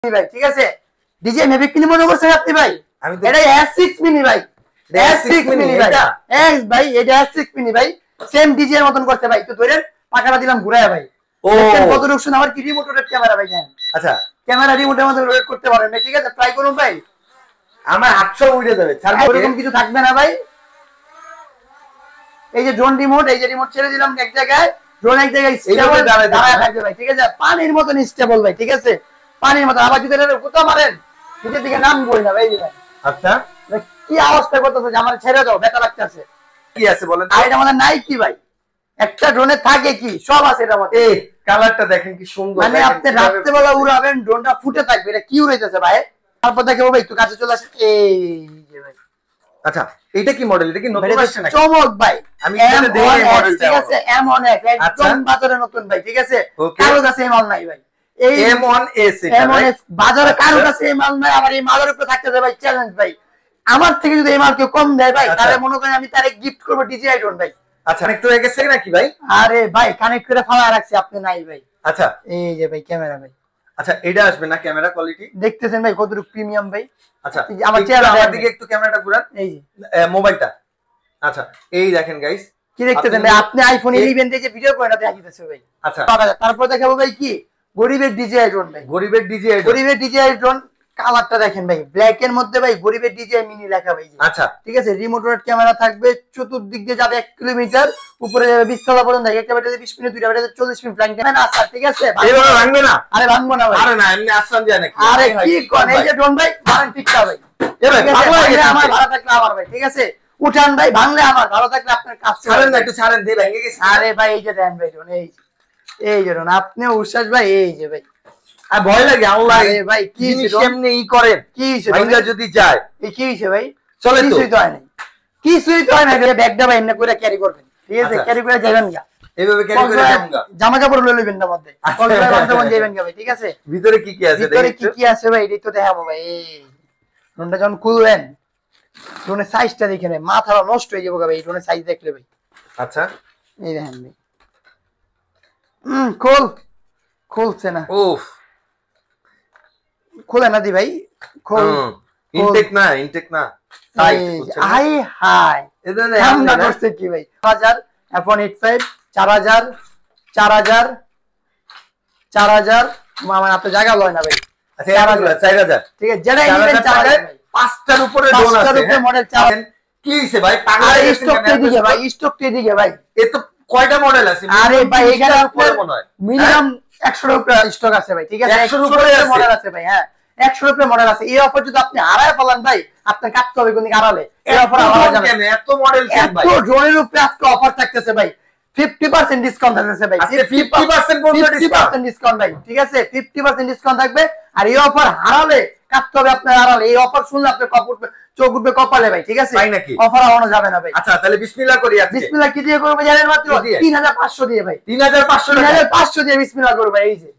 ভাই ঠিক আছে ডিজে মেভিক কিনে মনে করছেন আপনি ভাই এটা S6 মিনি ভাই S6 মিনি ভাই ভাই এটা S6 মিনি ভাই সেম ডিজে এর মতন করতে ভাই তো ধরেন পাকাটা দিলাম ঘুরায় ভাই দেখেন কত রকম আমার কি রিমোট রোটেট ক্যামেরা ভাই জানেন আচ্ছা ক্যামেরা রিমোটের মধ্যে রোটেট করতে পারেন ভাই ঠিক আছে ট্রাই করুন ভাই আমার 800 উড়ে যাবে ছাড় এরকম কিছু থাকবে না ভাই এই যে ড্রোন রিমোট এই যে রিমোট ছেড়ে দিলাম এক জায়গায় ড্রোন এক জায়গায় স্টেবল দাঁড়ায় থাকবে ভাই ঠিক আছে পানির মতন স্টেবল ভাই ঠিক আছে পানির মতো আবার যদি এটা কোথা মারেন নিচের দিকে নাম বই না ভাই ভাই আচ্ছা কি অবস্থা করতেছে যে আমার ছেড়ে দাও ব্যথা লাগতেছে কি আছে বলেন আর এটা আমাদের নাই কি ভাই একটা ড্রোনে থাকে কি সব আছে এটার মধ্যে এই কালারটা দেখেন কি সুন্দর মানে আপনি রাতে বেলা উড়াবেন ড্রোনটা ফুটে থাকবে এটা কি উড়াইতেছে ভাই তারপর দেখো ভাই একটু কাছে চলে আসে এই যে ভাই আচ্ছা এটা কি মডেল এটা কি নতুন আসছে নাকি চমক ভাই আমি এখানে দেখি মডেলটা ঠিক আছে M1X একদম বাজারে নতুন ভাই ঠিক আছে কারো কাছে মাল নাই ভাই এই M1S M1S বাজারে কারো কাছে মাল নাই আমার এই মালের উপরে থাকতে দেয় ভাই চ্যালেঞ্জ ভাই আমার থেকে যদি এই মাল কেউ কম দেয় ভাই তাহলে মনে করেন আমি তারে গিফট করব DJI ড্রোন ভাই আচ্ছা কানেক্ট হয়ে গেছে নাকি ভাই আরে ভাই কানেক্ট করে ফালা রাখছি আপনি নাই ভাই আচ্ছা এই যে ভাই ক্যামেরা ভাই আচ্ছা এটা আসবে না ক্যামেরা কোয়ালিটি দেখতেছেন ভাই কতটুকু প্রিমিয়াম ভাই আচ্ছা আমার চেহারার দিকে একটু ক্যামেরাটা ঘুরান এই যে মোবাইলটা আচ্ছা এই দেখেন গাইস কি দেখতেছেন ভাই আপনি আইফোন 11 দিয়ে যে ভিডিও করেন এটা দেখাইতেছে ভাই আচ্ছা তারপর দেখাবো ভাই কি গরিবের DJI ড্রোন ভাই গরিবের DJI ড্রোন কালারটা দেখেন ভাই ব্ল্যাক এর মধ্যে ভাই গরিবের DJI মিনি লেখা ভাই আচ্ছা ঠিক আছে রিমোট রোটেট ক্যামেরা থাকবে চতুর্দিক দিয়ে যাবে 1 কিলোমিটার উপরে যাবে 20 তলা পর্যন্ত একটা ব্যাটারি 20 মিনিট দুইটা ব্যাটারি 40 মিনিট ফ্লাইং ক্যামেরা আচ্ছা ঠিক আছে এইভাবে ভাঙবে না আরে ভাঙবো না ভাই আরে না এমনি আসান যায় নাকি আরে কি কোন এই যে ড্রোন ভাই মারেন ঠিকটা ভাই এ ভাই ভাঙলে আমার ভালো থাকলে আমার ভাই ঠিক আছে উঠান ভাই ভাঙলে আমার ভালো থাকলে আপনার কাজ ছাড়েন না একটু ছাড়েন দিয়ে ভেঙে গেছে আরে ভাই এই যে দেন ভাই ড্রোন এই যে ড্রোন আপনি উৎসাস ভাই এই যে ভাই আর ভয় লাগে আল্লাহ ভাই কি এমনি ই করেন কি ভাইঙ্গা যদি যায় এই কি হইছে ভাই চলে তো কিছুই তো হয় না কিছুই তো হয় না ব্যাগটা ভাই এমনি করে ক্যারি করবেন ঠিক আছে ক্যারি করে যাবেন না এইভাবে ক্যারি করে যাবেন না জামা কাপড় লয়ে লইবেন না মধ্যে কলকাতা বন্ধ যাবেন ভাই ঠিক আছে ভিতরে কি কি আছে ভিতরে কি কি আছে ভাই এটাই তো দেখাবো ভাই এই ড্রোনটা যখন খুলবেন ড্রোনের সাইজটা দেখে নেন মাথাটা নষ্ট হয়ে যাবে ভাই ড্রোনের সাইজ দেখলে ভাই আচ্ছা এই দেখেন ভাই খুলছে না উফ খোলা না দি ভাই খোল ইনটেক না হাই হাই এদের আমরা করতে কি ভাই 4000 F1 85 4000 মামা আপনি জায়গা লয় না ভাই আচ্ছা 4000 ঠিক আছে যেটা নেবেন 4000 পাঁচটার উপরে ড্রোন আছে পাঁচটার উপরে মডেল 4000 কি হইছে ভাই পাগল স্টক তে দিকে ভাই এ তো কয়টা মডেল আছে আরে ভাই এখানে উপরে মনে হয় মিনিমাম 100 এর উপরে স্টক আছে ভাই ঠিক আছে 100 এর উপরে মডেল আছে ভাই হ্যাঁ 100 এর উপরে মডেল আছে এই অফার যদি আপনি হারায় ফেলেন ভাই আপনি কাটতে হবে কোন দিকে হারালে এই অফার হারা যাবে না এত মডেল কেন ভাই এত ড্রোনের উপরে আজকে অফার থাকতেছে ভাই 50% ডিসকাউন্ট থাকতেছে ভাই 50% পর্যন্ত ডিসকাউন্ট ভাই ঠিক আছে 50% ডিসকাউন্ট থাকবে আর এই অফার হারালে কাটতে হবে আপনার হারালে এই অফার শুনলে আপনি চোখ উঠবে কপালে ভাই ঠিক আছে অফার হারানো যাবে না ভাই আচ্ছা তাহলে বিসমিল্লাহ করি আজকে বিসমিল্লাহ কি দিয়ে করব জানেন মাত্র 3500 দিয়ে ভাই 3500 দিয়ে বিসমিল্লাহ করব এই যে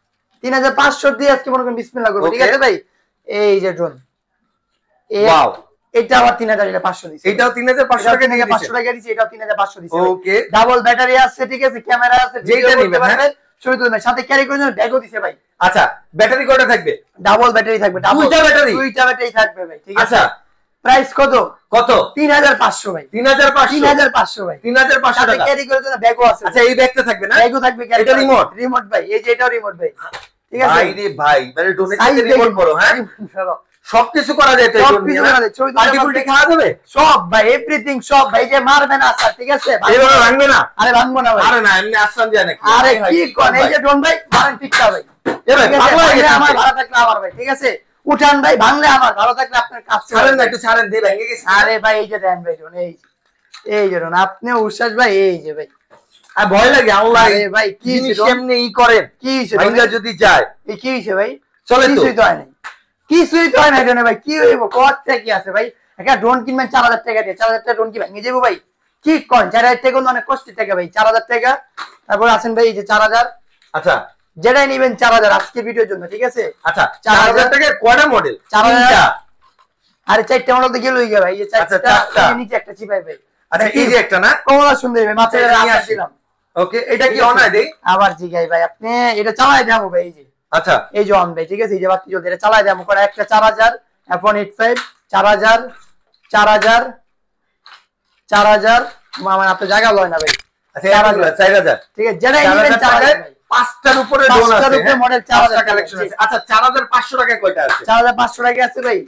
3500 দিয়ে আজকে মনে করেন বিসমিল্লাহ করব ঠিক আছে ভাই এই যে ড্রোন ওয়াও এটা আবার 3500 দিছি এটাও 3500 টাকা থেকে 500 টাকা দিছি এটাও 3500 দিছি ওকে ডাবল ব্যাটারি আছে ঠিক আছে ক্যামেরা আছে যেটা নেবেন হ্যাঁ ছবি তুলবেন সাথে ক্যারি করে নেবেন ব্যাগও দিছে ভাই আচ্ছা ব্যাটারি কয়টা থাকবে ডাবল ব্যাটারি থাকবে দুইটা ব্যাটারি থাকবে ভাই ঠিক আছে প্রাইস কত 3500 ভাই 3500 ভাই 3500 টাকা ক্যারি করে দেন ব্যাগও আছে আচ্ছা এই ব্যাগটা থাকবে না ব্যাগও থাকবে এটা রিমোট ভাই এই যে এটাও রিমোট ভাই ঠিক আছে ভাই রে ভাই মানে ডোনেট থেকে রিমোট বড় হ্যাঁ সবকিছু করা যায় তো সবকিছু করা যায় মাল্টিপুলটি খাওয়া যাবে সব ভাই এভরিথিং সব ভাই যে মারবেন আচ্ছা ঠিক আছে এইভাবে ভাঙবে না আরে ভাঙবো না ভাই আরে না এমনি আসান যায় নাকি আরে কি কোন এই যে ড্রোন ভাই মারেন ঠিকটা ভাই এ ভাই আমার ভালো থাকলে আমার ভাই ঠিক আছে উঠান ভাই ভাঙলে আমার ভালো থাকলে আপনার কাজ ছাড়েন না একটু ছাড়েন দিয়ে ভেঙে গেছে আরে ভাই এই যে দেন ভাই ড্রোন এই যে ড্রোন আপনি উৎসাস ভাই এই যে ভাই আর ভয় লাগে আল্লাহ ভাই কি এমনি ই করেন কি ভাইঙ্গা যদি যায় এই কি হইছে ভাই চলে তো কিছুই তো হয় না কিছুই তো হয় না ড্রোনে ভাই কি হইব কত কি আছে ভাই একটা ড্রোন কিনবেন 4000 টাকা দিয়ে 4000 টাকা ড্রোন কি ভেঙে যাবো ভাই কি কোন 4000 টাকা অনেক কষ্টের টাকা ভাই 4000 টাকা তারপর আছেন ভাই এই যে 4000 আচ্ছা যেটাই নেবেন 4000 আজকে ভিডিওর জন্য ঠিক আছে আচ্ছা 4000 টাকা কয়টা মডেল 4000 আরে চারটা মডেল তো গেলই ভাই এই চারটা নিচে একটা চিপাই ভাই আচ্ছা এই যে একটা না কমলা সুন্দর ভাই মাত্র নিয়ে আসছিলাম ওকে এটা কি অনায় দেই আবার জিগাই ভাই আপনি এটা চালায় দেবো ভাই এই যে আচ্ছা এই যে অন ভাই, ঠিক আছে, এই যে বাতি জ্বলছে, এটা চালাই দেবো করে একটা 4000 F185 4000 4000 4000 মামা আপনি জায়গা লয় না ভাই। আচ্ছা 4000 ঠিক আছে, যেটা নেবেন 4000 পাঁচটার উপরে ডোন আছে, পাঁচটার উপরে মডেল 4000 কালেকশন আছে। আচ্ছা 4500 টাকায় কয়টা আছে? 4500 টাকা আছে ভাই,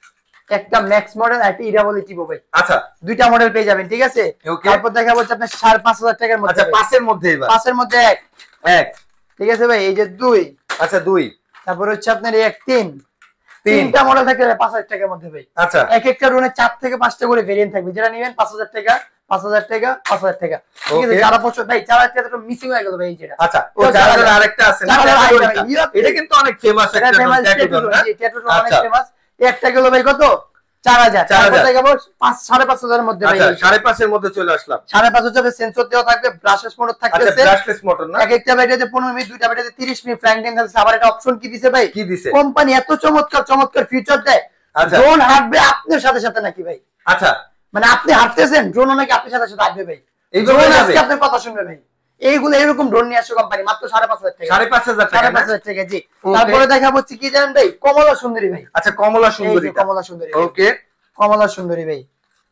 একটা ম্যাক্স মডেল একটা ইরাবলি টিপো ভাই। আচ্ছা দুইটা মডেল পেয়ে যাবেন, ঠিক আছে। তারপর দেখা হচ্ছে আপনার 5500 টাকার মধ্যে। আচ্ছা পাঁচের মধ্যে, এবার পাঁচের মধ্যে এক, ঠিক আছে ভাই, এই যে 2। আচ্ছা 2, তারপর হচ্ছে আপনার এক 3, তিনটা মডেল থাকবে 5000 টাকার মধ্যে ভাই। আচ্ছা এক একটা রুমে 4 থেকে 5টা করে ভেরিয়েন্ট থাকবে, যেটা নেবেন 5000 টাকা 5000 টাকা 5000 টাকা, ঠিক আছে। যারা পছন্দ ভাই 4000 টাকা তো মিসিং হয়ে গেল ভাই যেটা। আচ্ছা ও 4000 আরেকটা আছে না, এটা কিন্তু অনেক ফেমাস একটা ট্যাটু না, এই ট্যাটুটা অনেক ফেমাস। একটা গেল ভাই কত 4000, তারপর থেকে 5,500 এর মধ্যে ভাই। আচ্ছা 5.5 এর মধ্যে চলে আসলাম। 5.5 হচ্ছে সেন্সর দেওয়া থাকবে, ব্রাশলেস মোটর থাকবে। আচ্ছা ব্রাশলেস মোটর না, এক একটা ব্যাটারিতে 15 মিনিট, দুইটা ব্যাটারিতে 30 মিনিট ফ্ল্যাং টাইম থাকছে। আবার এটা অপশন কি দিছে ভাই, কি দিছে কোম্পানি এত চমৎকার চমৎকার ফিচার দেয়। আচ্ছা ড্রোন হাঁটবে আপনার সাথে সাথে নাকি ভাই? আচ্ছা মানে আপনি হাঁটতেছেন, ড্রোন নাকি আপনার সাথে সাথে হাঁটবে ভাই। এই ড্রোন আজকে আপনার কথা শুনবে ভাই। এইগুলো এরকম ড্রোন নিয়ে আসছে কোম্পানি মাত্র 5,500 টাকা। 5,500 টাকা জি। তারপরে দেখা হচ্ছে কি জানেন ভাই, কমলা সুন্দরী ভাই। আচ্ছা কমলা সুন্দরী, কমলা সুন্দরী, ওকে কমলা সুন্দরী ভাই,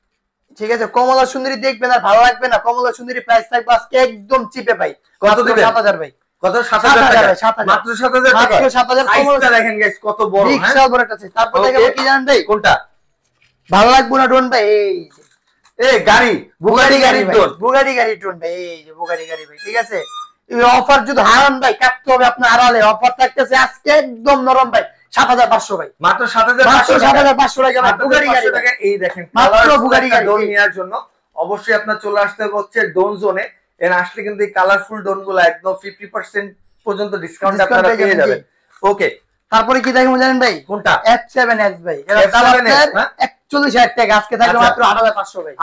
ঠিক আছে। কমলা সুন্দরী দেখবেন আর ভালো লাগবে না। কমলা সুন্দরী প্রাইস থাকবে আজকে একদম চিপে ভাই, কত দিবেন? 7000 ভাই। কত? 7000 টাকা, মাত্র 7000 টাকা, মাত্র 7000। কমলা দেখেন গাইস কত বড়, হ্যাঁ বিশাল বড় একটা আছে। তারপর দেখাবো কি জানেন ভাই, কোনটা ভালো লাগবে না ড্রোন ভাই, এই এই গাড়ি বুগাটি গাড়ির ড্রোন, বুগাটি গাড়ির ড্রোন ভাই, এই যে বুগাটি গাড়ি ভাই, ঠিক আছে। এই অফার যদি হারান ভাই কাটতে হবে আপনার আড়ালে। অফার থাকতেছে আজকে একদম নরম ভাই, 7500 ভাই, মাত্র 7500 টাকা ভাই। বুগাটি গাড়ি টাকা। এই দেখেন মাত্র বুগাটি গাড়ি ড্রোন নেওয়ার জন্য অবশ্যই আপনার চলে আসতে হচ্ছে ড্রোন জোনে। এর আসলে কিন্তু এই কালারফুল ড্রোন গুলো একদম 50% পর্যন্ত ডিসকাউন্ট আপনারা পেয়ে যাবেন। ওকে তারপরে কি দেখেন জানেন ভাই, কোনটা? F7S ভাই, এটা দাম আপনার 41,000 টাকা, আজকে থাকবে মাত্র 8500 ভাই।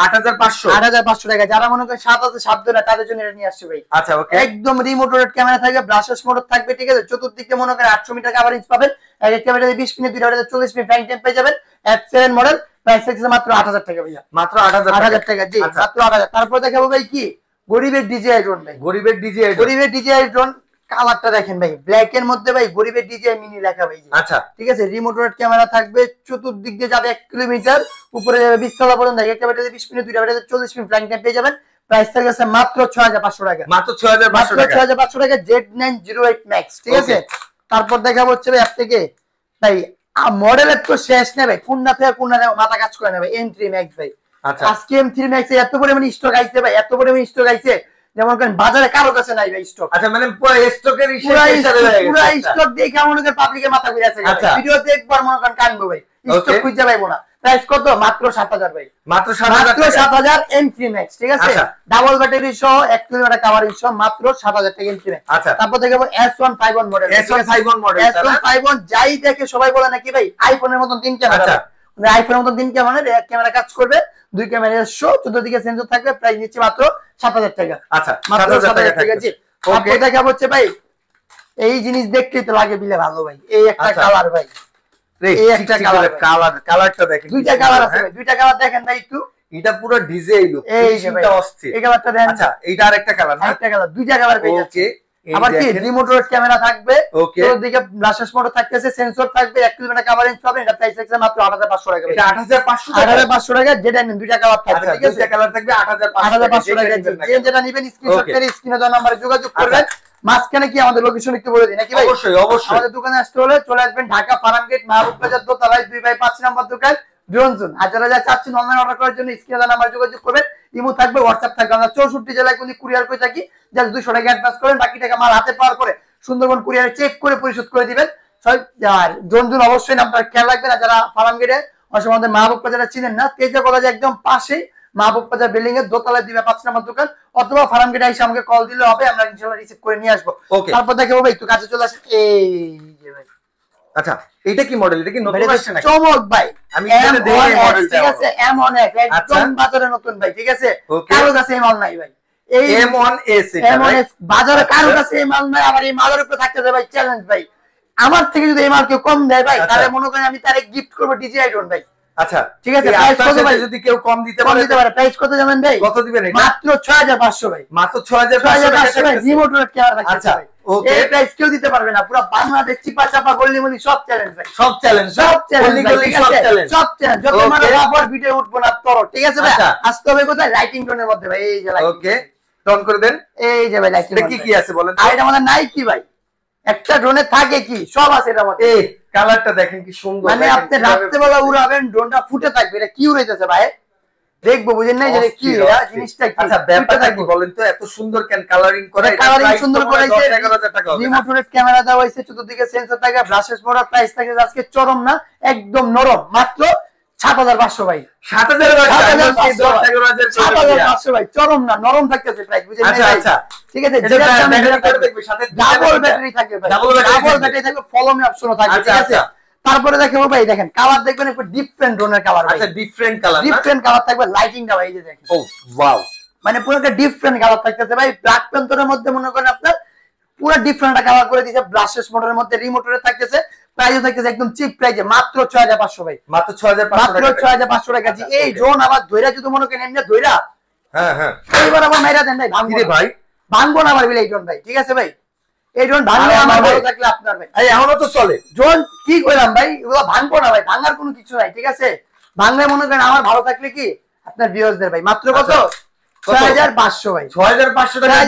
8500 টাকা। যারা মনে করেন 7 সাধ্য না তাদের জন্য এটা নিয়ে আসছে ভাই। আচ্ছা ওকে, একদম রিমোট রোটেট ক্যামেরা থাকবে, ব্রাশলেস মোটর থাকবে, ঠিক আছে। চতুর্দিকে মনে করেন 800 মিটার কভারেজ পাবেন। এক একটা ক্যামেরাতে 20 মিনিট, দুইটা ক্যামেরাতে 40 মিনিট ফ্ল্যাং টাইম পেয়ে যাবেন। F7 মডেল, প্রাইস থাকছে মাত্র 8000 টাকা ভাইয়া, মাত্র 8000 টাকা জি, মাত্র 8000। তারপর দেখাবো ভাই কি, গরিবের ডিজিআই ড্রোন ভাই। গরিবের ডিজিআই ড্রোন কালারটা দেখেন ভাই, ব্ল্যাক এর মধ্যে ভাই গরিবের ডিজিআই মিনি লেখা ভাই। আচ্ছা ঠিক আছে, রিমোট রোটেট ক্যামেরা থাকবে, চতুর্দিক দিয়ে যাবে 1 কিলোমিটার, উপরে যাবে 20 তলা পর্যন্ত। একটা ব্যাটারিতে 20 মিনিট, দুইটা ব্যাটারিতে 40 মিনিট ফ্ল্যাং টাইম পেয়ে যাবেন। প্রাইস থাকছে মাত্র 6500 টাকা, মাত্র 6500 টাকা, 6500 টাকা। Z908 Max, ঠিক আছে। তারপর দেখাবো হচ্ছে ভাই আপনাকে ভাই মডেলের তো শেষ নেই ভাই, কোনটা থেকে কোনটা মাথা কাজ করে না ভাই। M3 Max ভাই, আচ্ছা আজকে M3 Max এত পরিমাণে স্টক আইছে ভাই, এত পরিমাণে স্টক আইছে যেমন করেন বাজারে কারো কাছে নাই ভাই স্টক। আচ্ছা মানে পুরো স্টকের পুরো স্টক দেখে মনে করেন পাবলিকের মাথা ঘুরে আছে। ভিডিও দেখবার মনে করেন কানবো ভাই, স্টক খুঁজে পাইবো না। প্রাইস কত? মাত্র 7000 ভাই, মাত্র 7000 M3 Max, ঠিক আছে। ডাবল ব্যাটারি সহ 1 কিলোমিটার কভারেজ সহ মাত্র 7000 টাকা M3 Max। আচ্ছা তারপর দেখাবো S151 model, S151 model, S151 যাই দেখে সবাই বলে নাকি ভাই আইফোনের মতন 3 ক্যামেরা। আইফোনের মতন 3 ক্যামেরা, এক ক্যামেরা কাজ করবে, 2 ক্যামেরা শো, 14 দিকে সেন্সর থাকবে। প্রাইস নিচ্ছে মাত্র 7000 টাকা। আচ্ছা মাত্র 7000 টাকা জি। ওকে দেখাবো হচ্ছে ভাই, এই জিনিস দেখতে তো লাগে বিলে ভালো ভাই। এই একটা কালার ভাই, এই একটা কালারটা দেখেন, দুইটা কালার আছে ভাই, দুইটা কালার দেখেন ভাই একটু। এটা পুরো ডিজাইন লুক, এইটা অস্থির। এই কালারটা দেখেন। আচ্ছা এইটা আরেকটা কালার না, একটা কালার, দুইটা কালার পেয়ে যাচ্ছে। ওকে আবার কি রিমোট রোড ক্যামেরা থাকবে, ওকে ওদিকে ব্রাশলেস মোটর থাকতেছে, সেন্সর থাকবে, 1 কিলোমিটার কভারেজ পাবেন। এটা প্রাইস আছে মাত্র 8500 টাকা। এটা 8500 টাকা, যেটা নেন দুইটা কালার থাকবে, ঠিক আছে। দুইটা কালার থাকবে 8500 টাকা। যেটা নেবেন স্ক্রিনশট করে স্ক্রিনে দেওয়া নম্বরে যোগাযোগ করবেন। মাঝখানে কি আমাদের লোকেশন একটু বলে দিই নাকি ভাই? অবশ্যই অবশ্যই। আমাদের দোকানে আসতে হলে চলে আসবেন ঢাকা ফার্মগেট মাহবুব বাজার দোতলায় 2/5 নম্বর দোকান ড্রোন জোন। আর যারা চাচ্ছেন অনলাইন অর্ডার করার জন্য স্ক্রিনে দেওয়া নাম্বার যোগাযোগ করবেন। ইমো থাকবে, হোয়াটসঅ্যাপ থাকবে। আমরা 64 জেলায় কোন কুরিয়ার করে থাকি। জাস্ট 200 টাকা অ্যাডভান্স করেন, বাকি টাকা মাল হাতে পাওয়ার পরে সুন্দরবন কুরিয়ারে চেক করে পরিশোধ করে দিবেন। আর ড্রোন জোন অবশ্যই নামটা খেয়াল রাখবেন। আর যারা ফার্মগেটে অবশ্যই আমাদের মাহবুব বাজার চিনেন না, তেজা কলেজের একদম পাশেই মাহবুব বাজার বিল্ডিং এর দোতলায় 2/5 নম্বর দোকান, অথবা ফার্মগেটে এসে আমাকে কল দিলে হবে, আমরা ইনশাআল্লাহ রিসিভ করে নিয়ে আসবো। তারপর দেখাবো ভাই একটু কাছে চলে আসেন। এই যে ভাই, আচ্ছা এটা কি মডেল? এটা কি নতুন আসছে নাকি? চমক ভাই, আমি এটা দেখি মডেলটা, ঠিক আছে। M1X একদম বাজারে নতুন ভাই, ঠিক আছে। কারো কাছে এই মাল নাই ভাই। এই M1S বাজারে কারো কাছে এই মাল নাই। আবার এই মালের উপরে থাকতে ভাই চ্যালেঞ্জ ভাই, আমার থেকে যদি এই মাল কেউ কম দেয় ভাই, তাহলে মনে করেন আমি তারে গিফট করবো DJI ড্রোন ভাই। আচ্ছা ঠিক আছে, প্রাইস কত ভাই? যদি কেউ কম দিতে পারে প্রাইস কত জানেন ভাই? কত দিবেন এটা? মাত্র 6500 ভাই, মাত্র 6500 ভাই। রিমোট রোড ক্যামেরা থাকছে। আচ্ছা ওকে, এই প্রাইস কেউ দিতে পারবে না। পুরো বাংলাদেশ চিপা চাপা গলি মলি সব চ্যালেঞ্জ ভাই, সব চ্যালেঞ্জ, সব চ্যালেঞ্জ, সব চ্যালেঞ্জ, সব চ্যালেঞ্জ। যত মানে রাবার ভিডিও উঠবো না তোর, ঠিক আছে ভাই? আসতে হবে কোথায়? লাইটিং টোনের মধ্যে ভাই। এই যে লাইটিং, ওকে টন করে দেন। এই যে ভাই লাইটিং কি কি আছে বলেন? আর এটা আমাদের নাই কি ভাই, একটা ড্রোনে থাকে কি সব আছে এটার মধ্যে। এই কালারটা দেখেন কি সুন্দর, মানে আপনি রাত্রেবেলা উড়াবেন, ড্রোনটা ফুটে থাকবে। এটা কি উড়াইতেছে ভাই? দেখবো, বুঝেন নাই যে কি এটা জিনিসটা কি? আচ্ছা ব্যাপারটা কি বলেন তো? এত সুন্দর কেন কালারিং করে? কালারিং সুন্দর করাইছে, রিমোট রোড ক্যামেরা দেওয়া হয়েছে, চতুর্দিকে সেন্সর থাকে, ব্রাশেস মোড়া। প্রাইস থাকে আজকে চরম না, একদম নরম, মাত্র 7500 ভাই। 7500 ভাই, চরম না, নরম থাকতেছে প্রাইস, বুঝেন নাই? আচ্ছা ঠিক আছে, ডাবল ব্যাটারি থাকবে ভাই, ডাবল ব্যাটারি থাকবে, ফলোমি অপশনও থাকবে, ঠিক আছে? তারপরে দেখেন ভাই, দেখেন কালার দেখবেন একটু ডিফারেন্ট ড্রোনের কালার। আচ্ছা ডিফারেন্ট কালার, ডিফারেন্ট কালার থাকবে। লাইটিংটা ভাই এই যে দেখেন, ও ওয়াও, মানে পুরো একটা ডিফারেন্ট কালার থাকতেছে ভাই। ব্ল্যাক প্যান্থরের মধ্যে মনে করেন আপনার পুরো ডিফারেন্ট কালার করে দিয়েছে। ব্রাশেস মোটরের মধ্যে রিমোটরে থাকতেছে। প্রাইসও থাকতেছে একদম চিপ প্রাইসে, মাত্র 6500 ভাই, মাত্র 6500 টাকা। এই ড্রোন আবার ধইরা যদি মনে করেন এমনি ধইরা, হ্যাঁ হ্যাঁ, এইবার আবার মাইরা দেন ভাই, ভাঙবো ভাই, ভাঙবো না আবার বিলে এই ড্রোন ভাই, ঠিক আছে ভাই? এই ড্রোন ভাঙলে আমার ভালো থাকলে আপনার ভাই। এই এখনো তো চলে ড্রোন, কি কইলাম ভাই, এগুলো ভাঙবো না ভাই, ভাঙার কোনো কিছু নাই, ঠিক আছে? ভাঙলে মনে করেন আমার ভালো থাকলে কি আপনার ভিউয়ার্সদের ভাই। মাত্র কত? 6500 ভাই, 6500 টাকা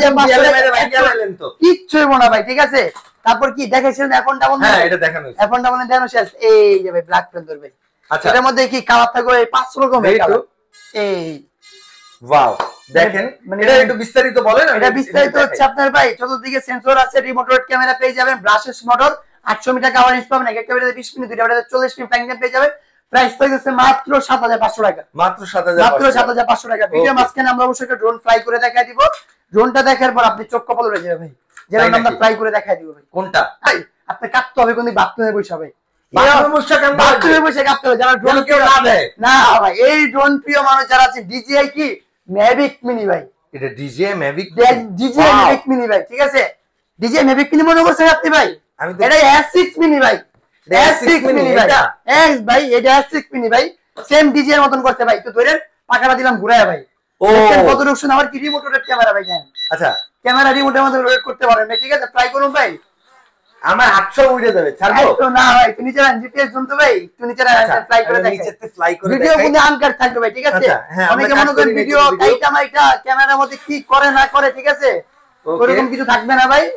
তো কিচ্ছু হইব না ভাই, ঠিক আছে? তারপর কি দেখাইছিলেন এখন ডাবল? হ্যাঁ এটা দেখানো, এখন ডাবল দেখানো শেষ। এই যে ভাই ব্ল্যাক প্যান্থর ভাই। আচ্ছা এটার মধ্যে কি কালার থাকবে? 5 রকম কালার। এই ওয়াও, দেখেন এটা একটু বিস্তারিত বলেন। এটা বিস্তারিত হচ্ছে আপনার ভাই, চতুর্দিকে সেন্সর আছে, রিমোট রোড ক্যামেরা পেয়ে যাবেন, ব্রাশেস মোটর, 800 মিটার কাভারেজ পাবেন, একটা ভিডিওতে 20 মিনিট, দুইটা ভিডিওতে 40 মিনিট ফ্লাইং টাইম পেয়ে যাবেন। প্রাইস থাকছে মাত্র 7500 টাকা, মাত্র 7500 টাকা। ভিডিও মাঝখানে আমরা অবশ্যই একটা ড্রোন ফ্লাই করে দেখাই দিব। ড্রোনটা দেখার পর আপনি চোখ কপাল উড়ে যাবে ভাই, যেটা আমরা ফ্লাই করে দেখাই দিব ভাই। কোনটা ভাই আপনি কাটতে হবে কোন বাথরুমে বসে ভাই, বাথরুমে বসে কাটতে হবে। যারা ড্রোন কেউ না দেয় না ভাই, এই ড্রোন প্রিয় মানুষ যারা আছে, ডিজিআই কি ম্যাভিক মিনি ভাই, এটা DJI Mavic, DJI Mavic mini ভাই, ঠিক আছে? ডিজিআই ম্যাভিক মিনি মনে করছেন আপনি ভাই? এটা S6 মিনি ভাই, S6 মিনি ভাই, এক্স ভাই, এটা S6 মিনি ভাই, সেম ডিজিআই এর মতন করতে ভাই। তো ধরেন পাখাটা দিলাম ঘুরায় ভাই, ও কত রকম আবার কি রিমোট রোটেট ক্যামেরা ভাই, জানেন? আচ্ছা ক্যামেরা রিমোটের মধ্যে রোটেট করতে পারেন ভাই, ঠিক আছে? ট্রাই করুন ভাই, আমার 800 উড়ে যাবে, ছাড়বো তো না ভাই? তুমি নিচে জিপিএস জন্তু ভাই, তুমি নিচে ফ্লাই করে দেখো, নিচেতে ফ্লাই করে ভিডিও কোন আনকাট থাকবে ভাই, ঠিক আছে? অনেকে মনে করেন ভিডিও এইটা মাইটা ক্যামেরার মধ্যে কি করে না করে, ঠিক আছে? ওরকম কিছু থাকবে না ভাই।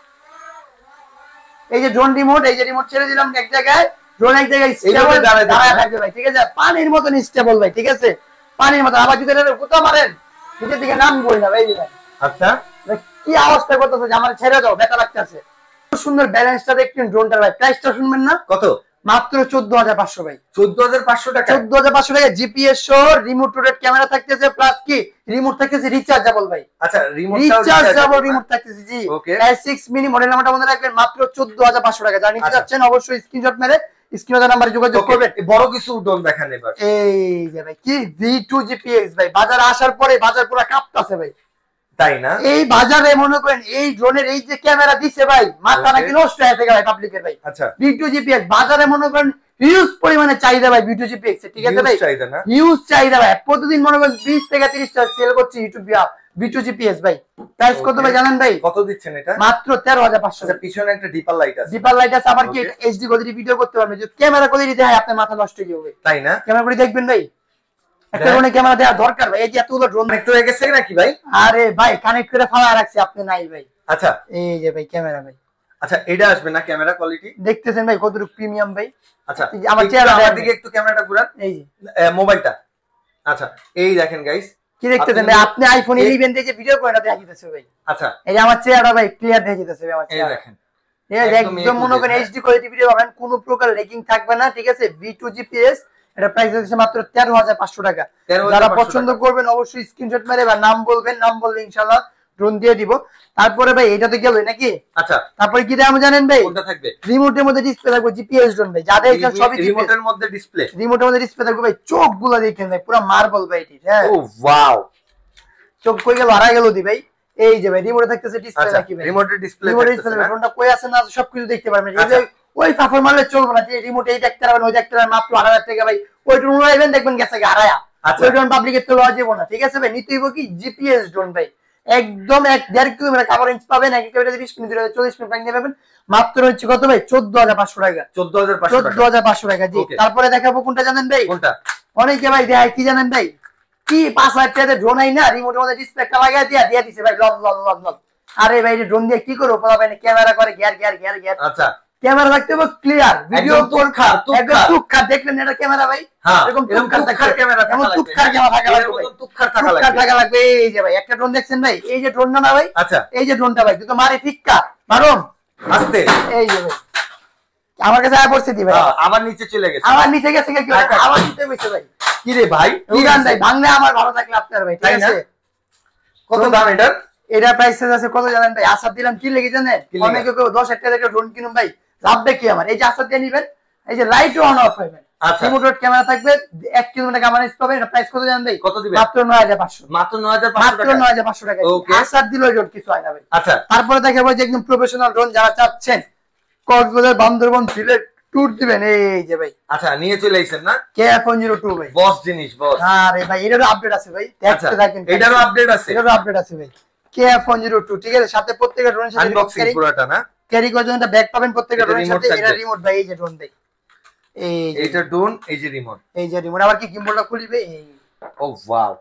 এই যে ড্রোন রিমোট, এই যে রিমোট ছেড়ে দিলাম এক জায়গায়, ড্রোন এক জায়গায় স্টেবল দাঁড়ায় থাকবে ভাই, ঠিক আছে? পানির মতন স্টেবল ভাই, ঠিক আছে? পানির মতন। আবার যদি কোথাও মারেন নিচের দিকে নাম বই না ভাই। আচ্ছা কি অবস্থা করতেছে যে আমার ছেড়ে দাও, ব্যথা লাগতেছে। সুন্দর ব্যালেন্সটা দেখছেন ড্রোনটার ভাই। প্রাইসটা শুনবেন না? কত? মাত্র 14500 ভাই, 14500 টাকা, 14500 টাকা। জিপিএস সহ রিমোট রোটেট ক্যামেরা থাকতেছে, প্লাস কি রিমোট থাকতেছে রিচার্জেবল ভাই। আচ্ছা রিচার্জেবল রিমোট থাকতেছে, জি। S6 মিনি মডেল নাম্বারটা মনে রাখবেন, মাত্র 14500 টাকা। যারা নিতে যাচ্ছেন অবশ্যই স্ক্রিনশট মেরে স্ক্রিনে নাম্বারে যোগাযোগ করবেন। বড় কিছু ড্রোন দেখান এবার। এই যে ভাই কি V2 জিপিএস ভাই, বাজারে আসার পরে বাজার পুরো কাঁপতাছে ভাই, তাই না? এই বাজারে মনে করেন এই ড্রোনের এই যে ক্যামেরা দিছে ভাই, মাথা নাকি নষ্ট হয়ে থাকে ভাই পাবলিকের ভাই। আচ্ছা V2 জিপিএস বাজারে মনে করেন হিউজ পরিমাণে চাহিদা ভাই V2 জিপিএস, ঠিক আছে ভাই? চাহিদা না, হিউজ চাহিদা ভাই। প্রতিদিন মনে করেন 20 থেকে 30টা সেল করছে ইউটিউব V2 জিপিএস ভাই। প্রাইস কত ভাই জানেন ভাই? কত দিচ্ছেন এটা? মাত্র 13500। আচ্ছা পিছনে একটা ডিপার লাইট আছে, ডিপার লাইট আছে। আবার কি এইচডি কোয়ালিটি ভিডিও করতে পারবেন, যদি ক্যামেরা কোয়ালিটি দেখায় আপনার মাথা নষ্ট হয়ে যাবে, তাই না? ক্যামেরা কোয়ালিটি দেখবেন ভাই, একটা ড্রোনে ক্যামেরা দেওয়া দরকার ভাই। এই যে এতগুলো ড্রোন একটু হয়ে গেছে নাকি ভাই? আরে ভাই কানেক্ট করে ফালা রাখছি, আপনি নাই ভাই। আচ্ছা এই যে ভাই ক্যামেরা ভাই। আচ্ছা এটা আসবে না ক্যামেরা কোয়ালিটি? দেখতেছেন ভাই কতটুকু প্রিমিয়াম ভাই। আচ্ছা আমার চেহারার দিকে একটু ক্যামেরাটা ঘুরান, এই যে মোবাইলটা। আচ্ছা এই দেখেন গাইস, কি দেখতেছেন ভাই? আপনি আইফোন 11 দিয়ে যে ভিডিও করেন দেখা যাচ্ছে ভাই। আচ্ছা এই যে আমার চেহারা ভাই ক্লিয়ার দেখা যাচ্ছে ভাই, আমার চেহারা এই দেখেন। এই একদম মনে করেন এইচডি কোয়ালিটি ভিডিও পাবেন, কোনো প্রকার লেগিং থাকবে না, ঠিক আছে? V2 জিপিএস, এটা প্রাইস হচ্ছে মাত্র 13500 টাকা। যারা পছন্দ করবেন অবশ্যই স্ক্রিনশট মেরে বা নাম বলবেন, নাম বললে ইনশাআল্লাহ ড্রোন দিয়ে দিব। তারপরে ভাই এটা তো গেল নাকি? আচ্ছা তারপরে কি দেখাবো জানেন ভাই? কোনটা থাকবে? রিমোটের মধ্যে ডিসপ্লে থাকবে, জিপিএস ড্রোন ভাই। যাদের এখানে সবই রিমোটের মধ্যে ডিসপ্লে, রিমোটের মধ্যে ডিসপ্লে থাকবে ভাই। চোখগুলো দেখেন ভাই, পুরো মার্বেল ভাই এটি। হ্যাঁ ও ওয়াও, চোখ কই গেল, হারা গেল দি ভাই। এই যে ভাই রিমোটে থাকতেছে ডিসপ্লে নাকি ভাই? রিমোটের ডিসপ্লে, রিমোটের ডিসপ্লে ড্রোনটা কই আছে না সবকিছু দেখতে পারবেন। এই যে ওই ফাফর মারলে চলবে না, যে রিমোট এই দেখতে পারবেন ওই দেখতে পারবেন মাত্র 8000 টাকা ভাই। ওই ড্রোন উড়াইবেন দেখবেন গেছে হারায়া, ওই ড্রোন পাবলিকের তো লওয়া যাবে না, ঠিক আছে ভাই। নিতেই কি জিপিএস ড্রোন ভাই, একদম 1.5 কিলোমিটার কভারেজ পাবেন, এক একটা 20 মিনিট 40 মিনিট টাইম পাবেন, মাত্র হচ্ছে কত ভাই 14500 টাকা। 14500 টাকা জি। তারপরে দেখাবো কোনটা জানেন ভাই? কোনটা? অনেকে ভাই দেখায় কি জানেন ভাই, কি 5000 টাকাতে ড্রোন আই না রিমোটের মধ্যে ডিসপ্লেটা লাগায় দিয়া দিছে ভাই লল লল লল লল। আরে ভাই এই ড্রোন দিয়ে কি করব বলা ভাই, ক্যামেরা করে গিয়ার গিয়ার গিয়ার গিয়ার। আচ্ছা ক্যামেরা রাখতে হবে ক্লিয়ার, ভিডিও তুলখার তুলখার দেখলেন এটা ক্যামেরা ভাই, এরকম তুলখার ক্যামেরা, এমন তুলখার ক্যামেরা থাকা লাগবে, তুলখার থাকা লাগবে। এই যে ভাই একটা ড্রোন দেখছেন ভাই, এই যে ড্রোনটা না ভাই, আচ্ছা এই যে ড্রোনটা ভাই কিন্তু মারি ফিক্কা মারুন আস্তে, এই যে ভাই আমার কাছে আয় পড়ছে দি ভাই, আমার নিচে চলে গেছে, আমার নিচে গেছে কি আমার নিচে গেছে ভাই। কি রে ভাই উড়ান ভাই ভাঙলে আমার ভালো থাকলে আপনার ভাই, ঠিক আছে। কত দাম এটার? এটা প্রাইস আছে কত জানেন ভাই? আসাদ দিলাম কি লেগে জানেন, অনেকে কেউ 10,000 টাকা ড্রোন কিনুন ভাই, লাভটা কি আমার? এই যে আসাদ দিয়ে নিবেন, এই যে লাইট অন অফ পাবেন, রিমোট ক্যামেরা থাকবে, 1 কিলোমিটার কভারেজ পাবেন। এটা প্রাইস কত জানেন ভাই? কত দিবেন? মাত্র 9500, মাত্র 9500 টাকা। টাকা। আসাদ দিলে ড্রোন কিছু হয় না ভাই। আচ্ছা তারপরে দেখাবো যে একদম প্রফেশনাল ড্রোন যারা চাচ্ছেন কক্সবাজার বান্দরবান সিলেট ট্যুর দিবেন, এই যে ভাই আচ্ছা নিয়ে চলে আইছেন না KF102 ভাই, বস জিনিস বস। আরে ভাই এটারও আপডেট আছে ভাই, দেখতে থাকেন, এটারও আপডেট আছে, এটারও আপডেট আছে ভাই KF102, ঠিক আছে। সাথে প্রত্যেকটা ড্রোনের সাথে আনবক্সিং পুরোটা না ক্যারি করার জন্য একটা ব্যাগ পাবেন প্রত্যেকটা ড্রোনের সাথে। এটা রিমোট ভাই, এই যে ড্রোন ভাই, এইটা ড্রোন, এই যে রিমোট, এই যে রিমোট আবার কি গিম্বলটা খুলিবে, এই ও ওয়াও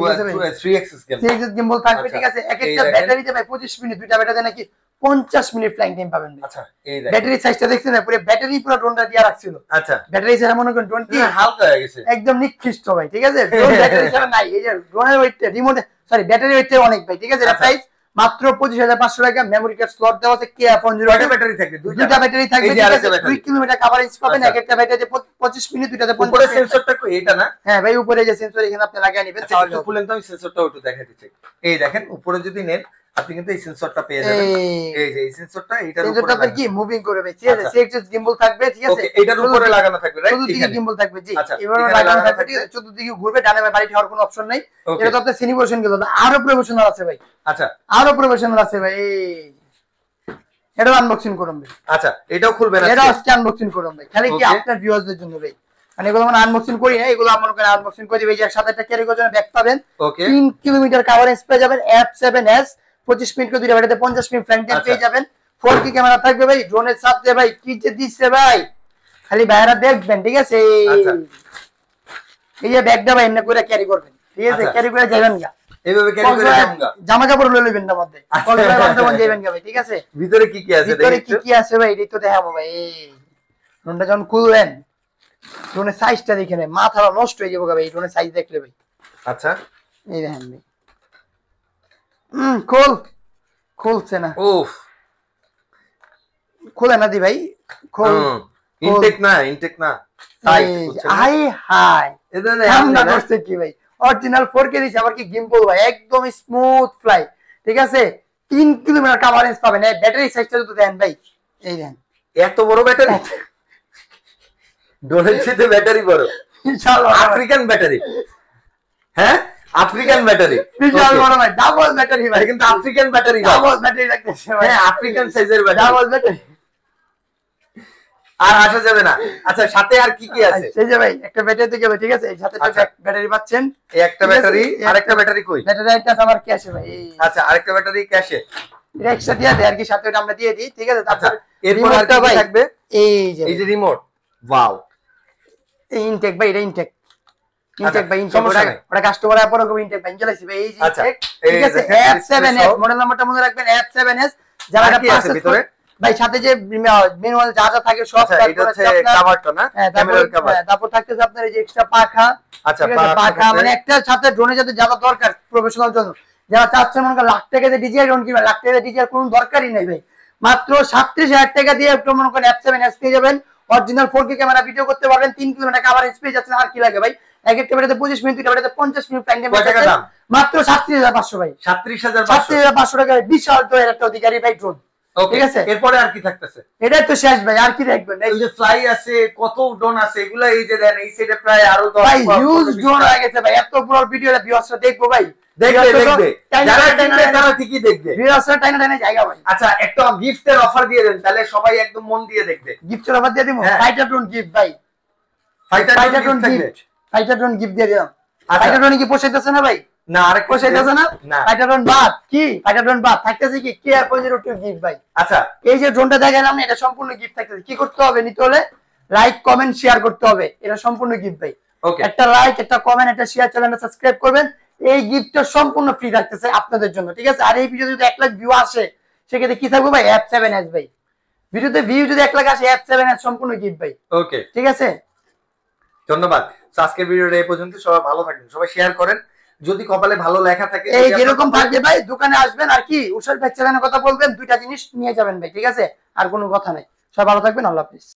3 এক্সিস গিম্বল থাকবে, ঠিক আছে। এক একটা ব্যাটারিতে ভাই 25 মিনিট, দুইটা ব্যাটারিতে নাকি 50 মিনিট ফ্লাইং টাইম পাবেন। আচ্ছা এই দেখেন ব্যাটারি সাইজটা দেখছেন না, পুরো ব্যাটারি পুরো ড্রোনটা দিয়া রাখছিল। আচ্ছা ব্যাটারি ছাড়া মনে করেন ড্রোন কি হালকা হয়ে গেছে, একদম নিকৃষ্ট ভাই, ঠিক আছে। ড্রোন ব্যাটারি ছাড়া নাই, এই যে ড্রোনের ওয়েটটা রিমোট সরি ব্যাটারি ওয়েটটা অনেক ভাই, ঠিক আছে। এটা প্রাইস মাত্র 25500 টাকা। মেমরি কার্ড স্লট দেওয়া আছে KF102, কয়টা ব্যাটারি থাকবে? দুইটা ব্যাটারি থাকবে, ঠিক আছে। 2 কিলোমিটার কভারেজ পাবেন, এক একটা ব্যাটারিতে 25 মিনিট, দুইটাতে 50 উপরে সেন্সরটা কই? এটা না? হ্যাঁ ভাই উপরে যে সেন্সর এখানে আপনি লাগিয়ে নেবেন। তাহলে খুলেন তো, আমি সেন্সরটাও একটু দেখাই দিচ্ছি। এই দেখেন উপরে যদি নেন আপনি কিন্তু এই সেন্সরটা পেয়ে যাবেন, এই যে এই সেন্সরটা, এটার উপরে সেন্সরটা কি মুভিং করবে, ঠিক আছে। সিএক্সএস গিম্বল থাকবে, ঠিক আছে। ওকে এটার উপরে লাগানো থাকবে, রাইট? চতুর্দিকে গিম্বল থাকবে জি, আচ্ছা এবারে লাগানো থাকবে, ঠিক আছে। চতুর্দিকে ঘুরবে, ডানে বামে বাড়ি হওয়ার কোনো অপশন নাই। এটা তো আপনার সিনিবর্শন গেল না, আরো প্রফেশনাল আছে ভাই। আচ্ছা আরো প্রফেশনাল আছে ভাই, এটা আনবক্সিং করুন ভাই। আচ্ছা এটাও খুলবেন, এটা আজকে আনবক্সিং করুন ভাই, খালি কি আপনার ভিউয়ারদের জন্য ভাই। মানে এগুলো মানে আনবক্সিং করি না, এগুলো মনে করেন আনবক্সিং করে দিবেন। এর সাথে একটা ক্যারি করার জন্য ব্যাগ পাবেন, 3 কিলোমিটার কভারেজ পেয়ে যাবেন। F7s 25 মিনিট করে দুইটা ব্যাটারিতে 50 মিনিট ফ্লাইং টাইম পেয়ে যাবেন। 4K ক্যামেরা থাকবে ভাই, ড্রোনের সাথে ভাই কি যে দিচ্ছে ভাই, খালি বাইরে দেখবেন, ঠিক আছে। এই যে ব্যাগটা ভাই এমনি করে ক্যারি করবেন, ঠিক আছে। ক্যারি করে যাবেন গা, এইভাবে ক্যারি করে যাবেন গা, জামা কাপড় লয়ে নেবেন না মধ্যে, কলকাতা বান্দরবান যাবেন গা ভাই, ঠিক আছে। ভিতরে কি কি আছে? ভিতরে কি কি আছে ভাই এটা তো দেখাবো ভাই। এই ড্রোনটা যখন খুলবেন, ড্রোনের সাইজটা দেখে নেন, মাথা নষ্ট হয়ে যাবে ভাই ড্রোনের সাইজ দেখলে ভাই। আচ্ছা এই দেখেন ভাই, খুলছে না, উফ খুলে না দি ভাই, খোল। ইনটেক না হাই হাই এটা আমরা করতে কি ভাই, অরিজিনাল 4K দিছে, আবার কি গিম্বল ভাই, একদম স্মুথ ফ্লাই, ঠিক আছে। 3 কিলোমিটার কভারেজ পাবেন। এই ব্যাটারি সাইজটা তো দেন ভাই, এই দেন এত বড় ব্যাটারি, ড্রোনের সাথে ব্যাটারি বড়, ইনশাআল্লাহ আফ্রিকান ব্যাটারি, হ্যাঁ আফ্রিকান ব্যাটারি, বিশাল বড় ভাই, ডাবল ব্যাটারি ভাই, কিন্তু আফ্রিকান ব্যাটারি, ডাবল ব্যাটারি রাখতেছে ভাই, হ্যাঁ আফ্রিকান সাইজের ব্যাটারি, ডাবল ব্যাটারি আর আসা যাবে না। আচ্ছা সাথে আর কি কি আছে? এই যে ভাই একটা ব্যাটারি থেকে ভাই, ঠিক আছে। এই সাথে একটা ব্যাটারি পাচ্ছেন, এই একটা ব্যাটারি, আরেকটা ব্যাটারি কই? ব্যাটারি একটা আমার ক্যাশে ভাই। আচ্ছা আরেকটা ব্যাটারি ক্যাশে, এটা এক্সট্রা দিয়ে দেয় আর কি, সাথে ওটা আমরা দিয়ে দিই, ঠিক আছে। আচ্ছা এরপর আর কি থাকবে? এই যে রিমোট, ওয়াও, এই ইনটেক ভাই, এটা ইনটেক ভাই, ইনটেক ওটা কাস্টমার অ্যাপ পরে ইনটেক ভাই চালাইছি ভাই। এই যে ইনটেক, ঠিক আছে। F7s মডেল নাম্বারটা মনে রাখবেন, F7s। যারা কি আছে ভিতরে ভাই, সাথে যে ম্যানুয়াল যা যা থাকে সব, এটা হচ্ছে কভারটা না, ক্যামেরার কভার। তারপর থাকতেছে আপনার এই যে এক্সট্রা পাখা, আচ্ছা পাখা মানে একটা সাথে ড্রোনের সাথে যা দরকার প্রফেশনাল জন্য, যারা চাচ্ছেন মনে করেন লাখ টাকা দিয়ে ডিজিআই ড্রোন কিনবেন, লাখ টাকা ডিজিআই কোনো দরকারই নেই ভাই। মাত্র 37,000 টাকা দিয়ে একটু মনে করেন F7s পেয়ে যাবেন। অরিজিনাল 4K ক্যামেরা ভিডিও করতে পারবেন, 3 কিলোমিটার কভারেজ পেয়ে যাচ্ছেন। আর কি লাগে ভাই, এক একটা ব্যাটারিতে 25 মিনিট, দুইটা ব্যাটারিতে 50 মিনিট ফ্লাইং টাইম পেয়ে যাচ্ছেন। মাত্র 37,500 ভাই, 37,500 টাকা। বিশাল তো একটা অধিকারী ভাই ড্রোন, ঠিক আছে, এরপরে আর কি থাকতেছে? এটাই তো শেষ ভাই, আর কি দেখবেন? এই যে ফ্লাই আছে, কত ড্রোন আছে, এগুলা এই যে দেন এই সাইডে প্রায় আরো 10 ভাই হিউজ ড্রোন হয়ে গেছে ভাই। এত বড় ভিডিওটা ভিউয়ার্সরা দেখবো ভাই, দেখবে যারা কিনবে তারা ঠিকই দেখবে, ভিউয়ার্সরা টাইনা টাইনা জায়গা ভাই। আচ্ছা একটা গিফটের অফার দিয়ে দেন, তাহলে সবাই একদম মন দিয়ে দেখবে। গিফটের অফার দিয়ে দিমু, ফাইটার ড্রোন গিফট ভাই, fighter drone gift, fighter drone gift দিয়ে দিলাম। ফাইটার ড্রোন কি পোষাইতেছে না ভাই? না আরেক পোষাইতেছে না। ফাইটার ড্রোন বাদ কি, ফাইটার ড্রোন বাদ থাকতেছে কি কেয়ার 0.02 গিফট ভাই। আচ্ছা এই যে ড্রোনটা দেখালাম এটা সম্পূর্ণ গিফট থাকতেছে। কি করতে হবে নিতে হলে? লাইক কমেন্ট শেয়ার করতে হবে, এটা সম্পূর্ণ গিফট ভাই। একটা লাইক, একটা কমেন্ট, একটা শেয়ার, চ্যানেলটা সাবস্ক্রাইব করবেন। এই গিফটটা সম্পূর্ণ ফ্রি থাকতেছে আপনাদের জন্য, ঠিক আছে? আর এই ভিডিও যদি 1 লাখ ভিউ আসে সেক্ষেত্রে কি থাকবে ভাই? F7s ভাই। ভিডিওতে ভিউ যদি 1 লাখ আসে F7s সম্পূর্ণ গিফট ভাই। ওকে ঠিক আছে, ধন্যবাদ। আজকের ভিডিওটা এই পর্যন্ত, সবাই ভালো থাকবেন, সবাই শেয়ার করেন। যদি কপালে ভালো লেখা থাকে এই যেরকম থাকবে ভাই, দোকানে আসবেন আর কি উষার ভাই চ্যানেলের কথা বলবেন, দুইটা জিনিস নিয়ে যাবেন ভাই, ঠিক আছে? আর কোনো কথা নাই। সবাই ভালো থাকবেন, আল্লাহ হাফেজ।